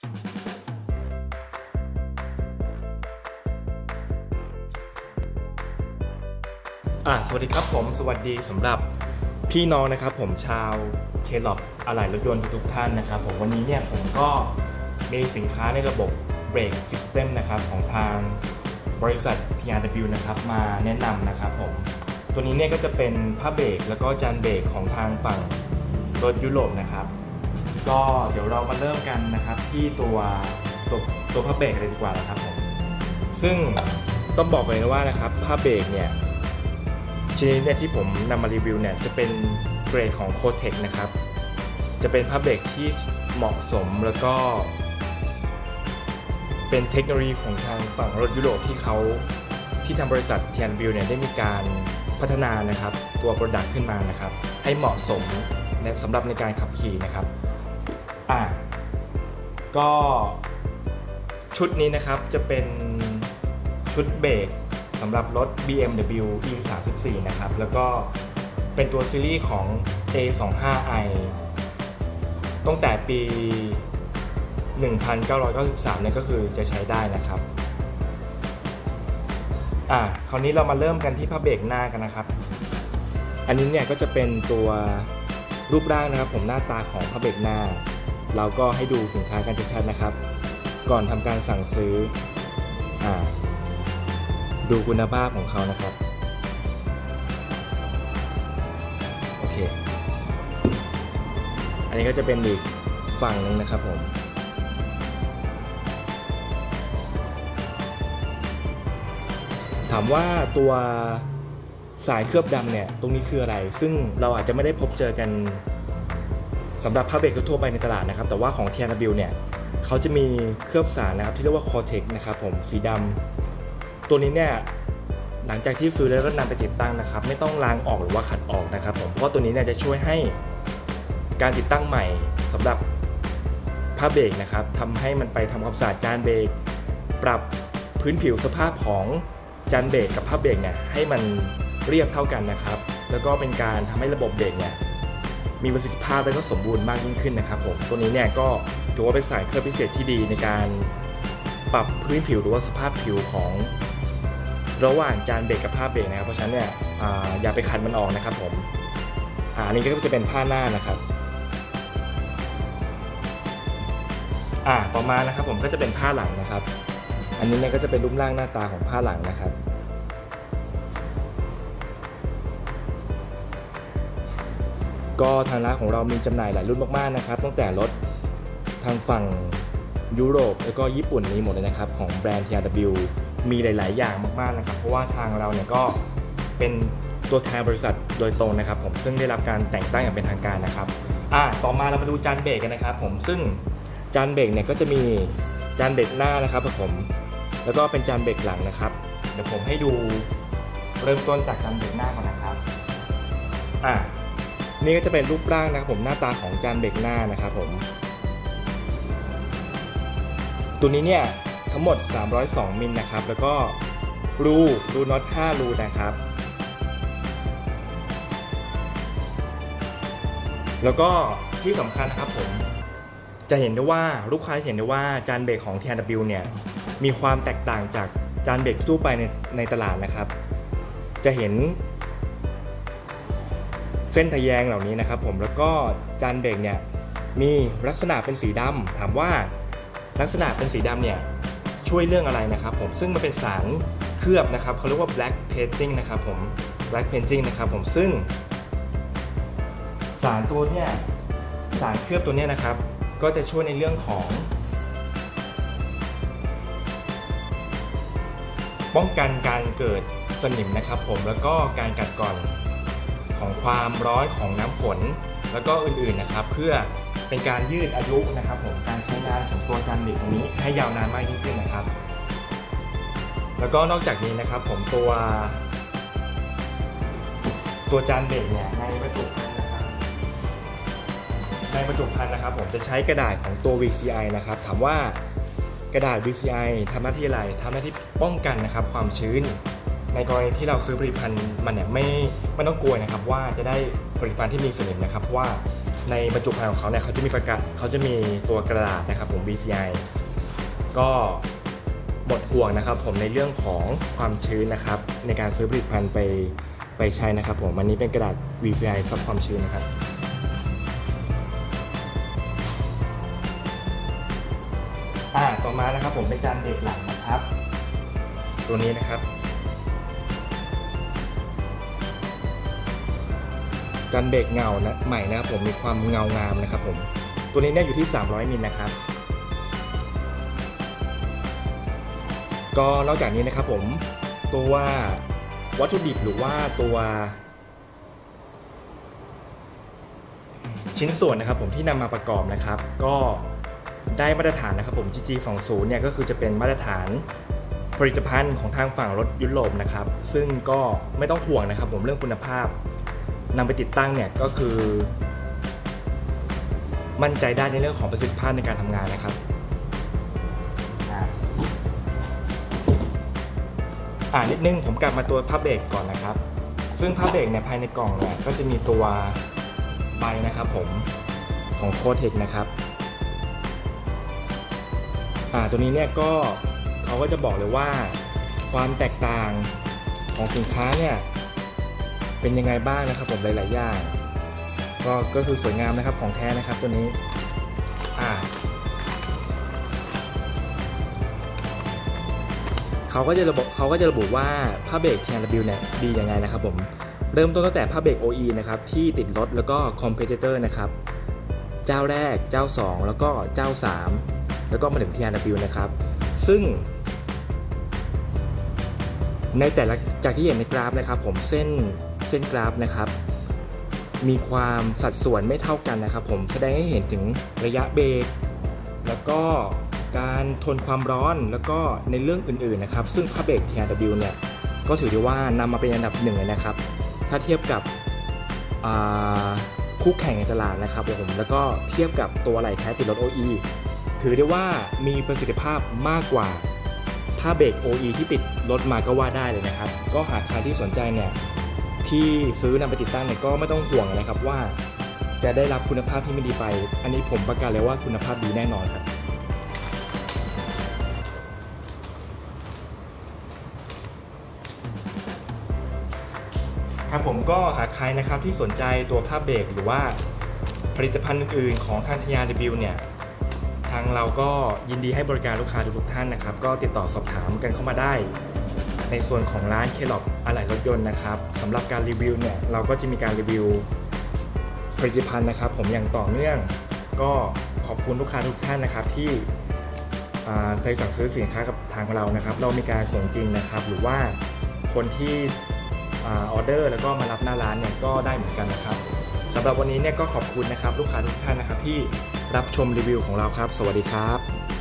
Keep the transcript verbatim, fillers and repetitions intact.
อ่าสวัสดีครับผมสวัสดีสำหรับพี่น้องนะครับผมชาวเคลอบอะไหล่รถยนต์ทุกท่านนะครับผมวันนี้เนี่ยผมก็มีสินค้าในระบบเบรกซิสเต็มนะครับของทางบริษัท ที อาร์ ดับเบิลยู นะครับมาแนะนำนะครับผมตัวนี้เนี่ยก็จะเป็นผ้าเบรกแล้วก็จานเบรกของทางฝั่งรถยุโรปนะครับก็เดี๋ยวเรามาเริ่มกันนะครับที่ตัวตัวตัวผ้าเบรกเลยดีกว่านะครับผมซึ่งต้องบอกเลยนะว่านะครับผ้าเบรกเนี่ยชิ้นนี้เนี่ยที่ผมนำมารีวิวเนี่ยจะเป็นเกรดของ Cotex นะครับจะเป็นผ้าเบรกที่เหมาะสมแล้วก็เป็นเทคโนโลยีของทางฝั่งรถยุโรปที่เขาที่ทางบริษัท ที อาร์ ดับเบิลยู เนี่ยได้มีการพัฒนานะครับตัว Product ขึ้นมานะครับให้เหมาะสมสำหรับในการขับขี่นะครับอ่ะก็ชุดนี้นะครับจะเป็นชุดเบรกสำหรับรถ บี เอ็ม ดับเบิลยู อี สามสิบสี่ นะครับแล้วก็เป็นตัวซีรีส์ของ เอ ยี่สิบห้า ไอ ตั้งแต่ปี หนึ่งพันเก้าร้อยเก้าสิบสาม เนี่ยก็คือจะใช้ได้นะครับอ่ะคราวนี้เรามาเริ่มกันที่ผ้าเบรกหน้ากันนะครับอันนี้เนี่ยก็จะเป็นตัวรูปร่างนะครับผมหน้าตาของผ้าเบรกหน้าเราก็ให้ดูสินค้ากันชัดๆนะครับก่อนทำการสั่งซื้ออ่าดูคุณภาพของเขานะครับโอเคอันนี้ก็จะเป็นอีกฝั่งหนึ่งนะครับผมถามว่าตัวสายเคลือบดำเนี่ยตรงนี้คืออะไรซึ่งเราอาจจะไม่ได้พบเจอกันสำหรับผ้าเบรกทั่วไปในตลาดนะครับแต่ว่าของ ที อาร์ ดับเบิลยู เนี่ยเขาจะมีเคลือบสารนะครับที่เรียกว่า Cotex นะครับผมสีดำตัวนี้เนี่ยหลังจากที่ซื้อแล้วก็นำไปติดตั้งนะครับไม่ต้องล้างออกหรือว่าขัดออกนะครับผมเพราะว่าตัวนี้เนี่ยจะช่วยให้การติดตั้งใหม่สำหรับผ้าเบรกนะครับทำให้มันไปทำความสะอาดจานเบรกปรับพื้นผิวสภาพของจานเบรกกับผ้าเบรกเนี่ยให้มันเรียบเท่ากันนะครับแล้วก็เป็นการทำให้ระบบเบรกเนี่ยมีประสิทธิภาพและก็สมบูรณ์มากยิ่งขึ้นนะครับผมตัวนี้เนี่ยก็ถือว่าเป็นสายเคลือบพิเศษที่ดีในการปรับพื้นผิวหรือว่าสภาพผิวของระหว่างจานเบรกกับผ้าเบรกนะครับเพราะฉะนั้นเนี่ย อ, อย่าไปขัดมันออกนะครับผม อ, อันนี้ก็จะเป็นผ้าหน้านะครับอ่าต่อมานะครับผมก็จะเป็นผ้าหลังนะครับอันนี้เนี่ยก็จะเป็นรูปร่างหน้าตาของผ้าหลังนะครับก็ทางร้านของเรามีจำหน่ายหลายรุ่นมากๆนะครับตั้งแต่รถทางฝั่งยุโรปแล้วก็ญี่ปุ่นนี้หมดเลยนะครับของแบรนด์ ที อาร์ ดับเบิลยู มีหลายๆอย่างมากๆนะครับเพราะว่าทางเราเนี่ยก็เป็นตัวแทนบริษัทโดยตรงนะครับผมซึ่งได้รับการแต่งตั้งอย่างเป็นทางการนะครับอ่าต่อมาเรามาดูจานเบรกกันนะครับผมซึ่งจานเบรกเนี่ยก็จะมีจานเบรกหน้านะครับผมแล้วก็เป็นจานเบรกหลังนะครับเดี๋ยวผมให้ดูเริ่มต้นจากจานเบรกหน้าก่อนนะครับอ่านี่ก็จะเป็นรูปร่างนะครับผมหน้าตาของจานเบรกหน้านะครับผมตัวนี้เนี่ยทั้งหมดสามร้อยสองมิลนะครับแล้วก็รูรูน็อตห้ารูนะครับแล้วก็ที่สำคัญนะครับผมจะเห็นได้ว่าลูกค้าเห็นได้ว่าจานเบรกของ ที อาร์ ดับเบิลยู เนี่ยมีความแตกต่างจากจานเบรกทั่วไปในในตลาดนะครับจะเห็นเส้นทะแยงเหล่านี้นะครับผมแล้วก็จานเบรกเนี่ยมีลักษณะเป็นสีดำถามว่าลักษณะเป็นสีดำเนี่ยช่วยเรื่องอะไรนะครับผมซึ่งมันเป็นสารเคลือบนะครับเขาเรียกว่า black painting นะครับผม black painting นะครับผมซึ่งสารตัวเนี่ยสารเคลือบตัวเนี้ยนะครับก็จะช่วยในเรื่องของป้องกันการเกิดสนิมนะครับผมแล้วก็การกัดกร่อนของความร้อนของน้ำฝนแล้วก็อื่นๆนะครับเพื่อเป็นการยืดอายุนะครับผมการใช้งานของตัวจานเบรกตรงนี้ให้ยาวนานมากยิ่งขึ้นนะครับแล้วก็นอกจากนี้นะครับผมตัวตัวจานเบรกเนี่ยในบรรจุภัณฑ์นะครับในบรรจุภัณฑ์นะครับผมจะใช้กระดาษของตัว วี ซี ไอ นะครับถามว่ากระดาษ วี ซี ไอ ทำหน้าที่อะไรทำหน้าที่ป้องกันนะครับความชื้นในกรณีที่เราซื้อผลิตภัณฑ์มันเนี่ยไม่ไม่ต้องกลัวนะครับว่าจะได้ผลิตภัณฑ์ที่มีสนิมนะครับเพราะว่าในบรรจุภัณฑ์ของเขาเนี่ยเขาจะมีประกาศเขาจะมีตัวกระดาษนะครับผม บี ซี ไอ ก็หมดห่วงนะครับผมในเรื่องของความชื้นนะครับในการซื้อผลิตภัณฑ์ไปไปใช้นะครับผมอันนี้เป็นกระดาษ บี ซี ไอ ซับความชื้นนะครับอ่าต่อมานะครับผมเป็นจานเบรกหลังนะครับตัวนี้นะครับจานเบรกเงานะใหม่นะครับผมมีความเงางามนะครับผมตัวนี้เนี่ยอยู่ที่สามร้อยมิลนะครับก็นอกจากนี้นะครับผมตัววัตถุดิบหรือว่าตัวชิ้นส่วนนะครับผมที่นำมาประกอบนะครับก็ได้มาตรฐานนะครับผม จี จี สองสิบ เนี่ยก็คือจะเป็นมาตรฐานผลิตภัณฑ์ของทางฝั่งรถยุโรปนะครับซึ่งก็ไม่ต้องห่วงนะครับผมเรื่องคุณภาพนำไปติดตั้งเนี่ยก็คือมั่นใจได้ในเรื่องของประสิทธิภาพในการทำงานนะครับอ่านิดนึงผมกลับมาตัวผ้าเบรกก่อนนะครับซึ่งผ้าเบรกเนี่ยภายในกล่องเนี่ยก็จะมีตัวใบนะครับผมของโคเทคนะครับอ่าตัวนี้เนี่ยก็เขาก็จะบอกเลยว่าความแตกต่างของสินค้าเนี่ยเป็นยังไงบ้างนะครับผมหลายๆอย่างก็ก็คือสวยงามนะครับของแท้นะครับตัวนี้อ่าเขาก็จะระบุเขาก็จะระบุว่าผ้าเบรก ที อาร์ ดับเบิลยู เนี่ยดียังไงนะครับผมเริ่มต้นตั้งแต่ผ้าเบรก โอ อี นะครับที่ติดรถแล้วก็ Competitor นะครับเจ้าแรกเจ้าสองแล้วก็เจ้าสามแล้วก็มาถึง ที อาร์ ดับเบิลยู นะครับซึ่งในแต่ละจากที่เห็นในกราฟนะครับผมเส้นเส้นกราฟนะครับมีความสัดส่วนไม่เท่ากันนะครับผมแสดงให้เห็นถึงระยะเบรกแล้วก็การทนความร้อนแล้วก็ในเรื่องอื่นๆนะครับซึ่งผ้าเบรก ที อาร์ ดับเบิลยู เนี่ยก็ถือได้ว่านำมาเป็นอันดับหนึ่งเลยนะครับถ้าเทียบกับคู่แข่งในตลาดนะครับผมแล้วก็เทียบกับตัวไหล่แท้ติดรถ โอ อี ถือได้ว่ามีประสิทธิภาพมากกว่าผ้าเบรก โอ อี ที่ติดรถมาก็ว่าได้เลยนะครับก็หากใครที่สนใจเนี่ยที่ซื้อนำไปติดตั้งเนี่ยก็ไม่ต้องห่วงนะครับว่าจะได้รับคุณภาพที่ไม่ดีไปอันนี้ผมประกาศเลยว่าคุณภาพดีแน่นอนครับครับผมก็หากใครนะครับที่สนใจตัวผ้าเบรกหรือว่าผลิตภัณฑ์อื่นๆของทาง ที อาร์ ดับเบิลยู เนี่ยทางเราก็ยินดีให้บริการลูกค้าทุกท่านนะครับก็ติดต่อสอบถามกันเข้ามาได้ในส่วนของร้านเคล็อกอะไหล่รถยนต์นะครับสำหรับการรีวิวเนี่ยเราก็จะมีการรีวิวผลิตภัณฑ์นะครับผมอย่างต่อเนื่องก็ขอบคุณลูกค้าทุกท่านนะครับที่เคยสั่งซื้อสินค้ากับทางเรานะครับเรามีการส่งจริงนะครับหรือว่าคนที่ออเดอร์แล้วก็มารับหน้าร้านเนี่ยก็ได้เหมือนกันนะครับสำหรับวันนี้เนี่ยก็ขอบคุณนะครับลูกค้าทุกท่านนะครับที่รับชมรีวิวของเราครับสวัสดีครับ